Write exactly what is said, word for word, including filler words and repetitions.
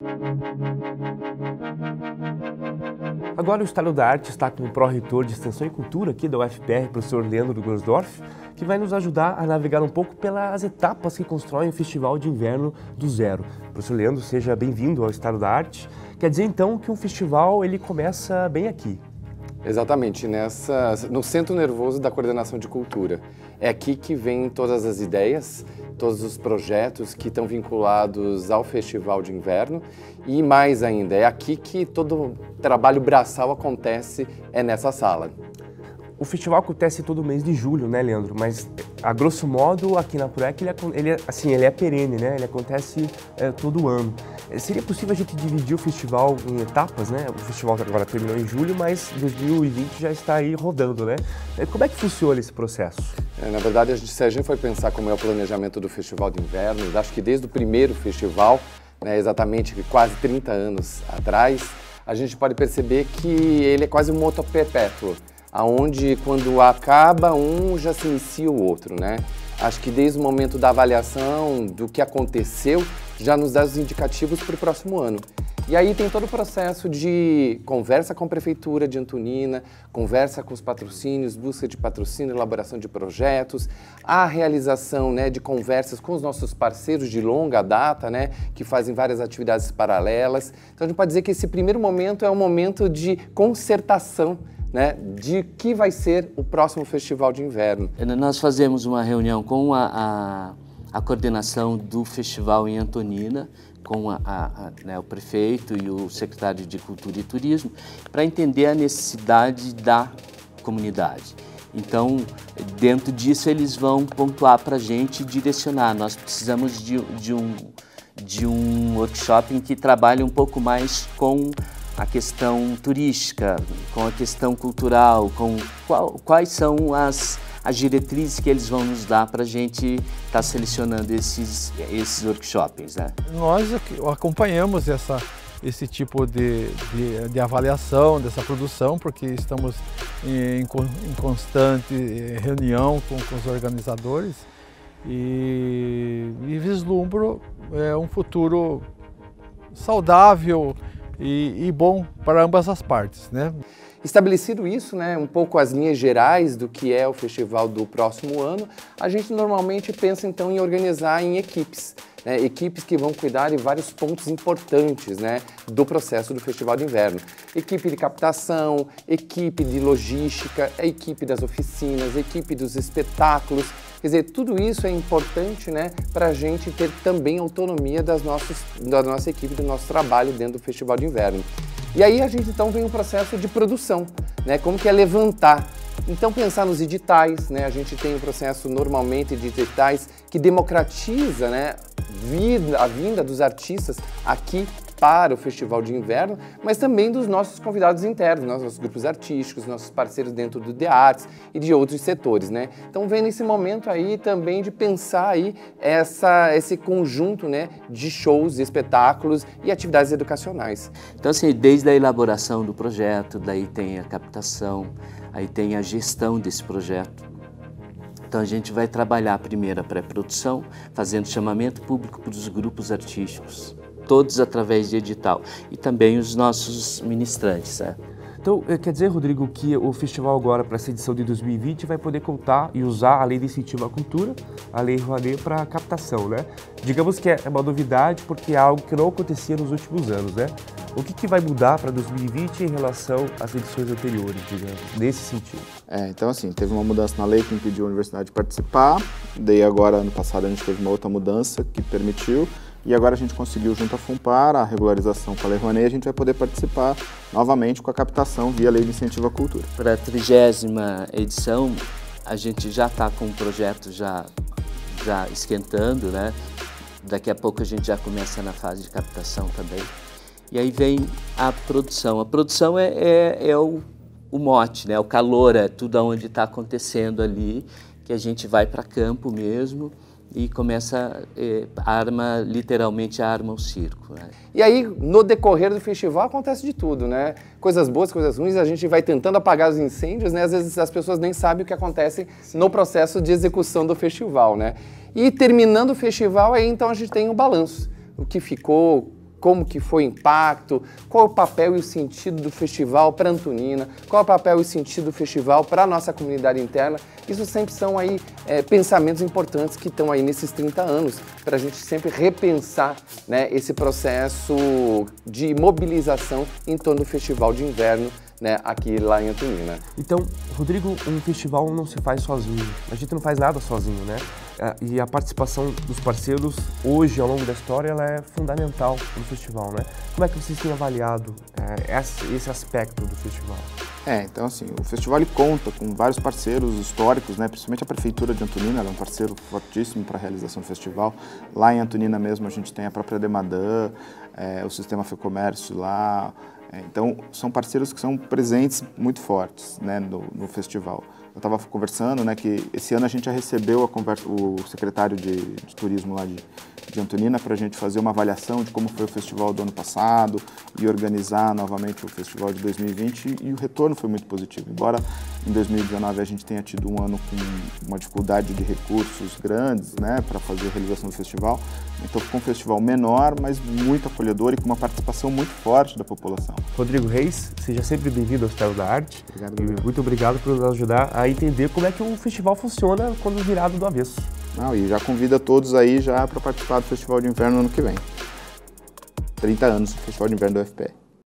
Agora o Estado da Arte está com o pró-reitor de Extensão e Cultura aqui da U F P R, professor Leandro Gorsdorf, que vai nos ajudar a navegar um pouco pelas etapas que constroem o Festival de Inverno do Zero. Professor Leandro, seja bem-vindo ao Estado da Arte. Quer dizer então que um festival ele começa bem aqui? Exatamente, nessa, no centro nervoso da coordenação de cultura. É aqui que vêm todas as ideias, todos os projetos que estão vinculados ao Festival de Inverno e mais ainda, é aqui que todo o trabalho braçal acontece, é nessa sala. O festival acontece todo mês de julho, né, Leandro? Mas, a grosso modo, aqui na ProEC, ele, ele, assim, ele é perene, né? Ele acontece é, todo ano. Seria possível a gente dividir o festival em etapas, né? O festival agora terminou em julho, mas dois mil e vinte já está aí rodando, né? Como é que funciona esse processo? É, na verdade, a gente, se a gente for pensar como é o planejamento do Festival de Inverno, acho que desde o primeiro festival, né, exatamente quase trinta anos atrás, a gente pode perceber que ele é quase um moto perpétuo, aonde quando acaba um já se inicia o outro, né? Acho que desde o momento da avaliação do que aconteceu já nos dá os indicativos para o próximo ano. E aí tem todo o processo de conversa com a Prefeitura de Antonina, conversa com os patrocínios, busca de patrocínio, elaboração de projetos, a realização, né, de conversas com os nossos parceiros de longa data, né, que fazem várias atividades paralelas. Então a gente pode dizer que esse primeiro momento é um momento de concertação, né, de que vai ser o próximo Festival de Inverno. Nós fazemos uma reunião com a, a, a coordenação do festival em Antonina, com a, a, a, né, o prefeito e o secretário de Cultura e Turismo, para entender a necessidade da comunidade. Então, dentro disso, eles vão pontuar para a gente e direcionar. Nós precisamos de, de, um, de um workshop em que trabalhe um pouco mais com a questão turística, com a questão cultural, com qual, quais são as, as diretrizes que eles vão nos dar para a gente estar tá selecionando esses, esses workshops, né? Nós acompanhamos essa, esse tipo de, de, de avaliação dessa produção, porque estamos em, em constante reunião com, com os organizadores e, e vislumbro é, um futuro saudável E, e bom para ambas as partes, né? Estabelecido isso, né, um pouco as linhas gerais do que é o festival do próximo ano, a gente normalmente pensa então em organizar em equipes, né, equipes que vão cuidar de vários pontos importantes, né, do processo do Festival de Inverno. Equipe de captação, equipe de logística, a equipe das oficinas, equipe dos espetáculos. Quer dizer, tudo isso é importante, né, para a gente ter também autonomia das nossas, da nossa equipe, do nosso trabalho dentro do Festival de Inverno. E aí a gente então vem um processo de produção, né, como que é levantar. Então pensar nos editais, né, a gente tem um processo normalmente de editais que democratiza, né, a vinda dos artistas aqui para o Festival de Inverno, mas também dos nossos convidados internos, nossos grupos artísticos, nossos parceiros dentro do The Arts e de outros setores, né? Então vem nesse momento aí também de pensar aí essa, esse conjunto, né, de shows, espetáculos e atividades educacionais. Então assim, desde a elaboração do projeto, daí tem a captação, aí tem a gestão desse projeto. Então a gente vai trabalhar primeiro a pré-produção, fazendo chamamento público para os grupos artísticos, todos através de edital, e também os nossos ministrantes. Né? Então, quer dizer, Rodrigo, que o festival agora, para essa edição de dois mil e vinte, vai poder contar e usar a Lei de Incentivo à Cultura, a Lei Rouanet, para captação, né? Digamos que é uma novidade porque é algo que não acontecia nos últimos anos, né? O que, que vai mudar para dois mil e vinte em relação às edições anteriores, digamos, nesse sentido? É, então assim, teve uma mudança na lei que impediu a universidade de participar, daí agora, ano passado, a gente teve uma outra mudança que permitiu, e agora a gente conseguiu, junto à FUNPAR, a regularização com a Lei Rouanet, a gente vai poder participar novamente com a captação via Lei de Incentivo à Cultura. Para a trigésima edição, a gente já está com o projeto já, já esquentando, né? Daqui a pouco a gente já começa na fase de captação também. E aí vem a produção. A produção é, é, é o, o mote, né? O calor, é tudo onde está acontecendo ali, que a gente vai para campo mesmo e começa, eh, arma, literalmente arma o circo. Né? E aí, no decorrer do festival, acontece de tudo, né? Coisas boas, coisas ruins, a gente vai tentando apagar os incêndios, né? Às vezes as pessoas nem sabem o que acontece no processo de execução do festival, né? E terminando o festival, aí então a gente tem o balanço. O que ficou como que foi o impacto, qual é o papel e o sentido do festival para Antonina, qual é o papel e o sentido do festival para a nossa comunidade interna. Isso sempre são aí é, pensamentos importantes que estão aí nesses trinta anos, para a gente sempre repensar, né, esse processo de mobilização em torno do Festival de Inverno, né, aqui lá em Antonina. Então, Rodrigo, um festival não se faz sozinho, a gente não faz nada sozinho, né? E a participação dos parceiros, hoje, ao longo da história, ela é fundamental no festival, né? Como é que vocês têm avaliado é, esse aspecto do festival? É, então assim, o festival ele conta com vários parceiros históricos, né? Principalmente a Prefeitura de Antonina, ela é um parceiro fortíssimo para a realização do festival. Lá em Antonina mesmo a gente tem a própria Demadã, é, o Sistema Fecomércio lá. É, então, são parceiros que são presentes muito fortes, né, no, no festival. Eu estava conversando, né, que esse ano a gente já recebeu a conversa, o secretário de, de turismo lá de, de Antonina para a gente fazer uma avaliação de como foi o festival do ano passado e organizar novamente o festival de dois mil e vinte, e o retorno foi muito positivo. Embora em dois mil e dezenove a gente tenha tido um ano com uma dificuldade de recursos grandes, né, para fazer a realização do festival, então ficou um festival menor, mas muito acolhedor e com uma participação muito forte da população. Rodrigo Reis, seja sempre bem-vindo ao Estado da Arte. Obrigado, e muito obrigado por nos ajudar a entender como é que o festival funciona quando virado do avesso. Não, e já convida todos aí já para participar do Festival de Inverno no ano que vem. trinta anos do Festival de Inverno do U F P E.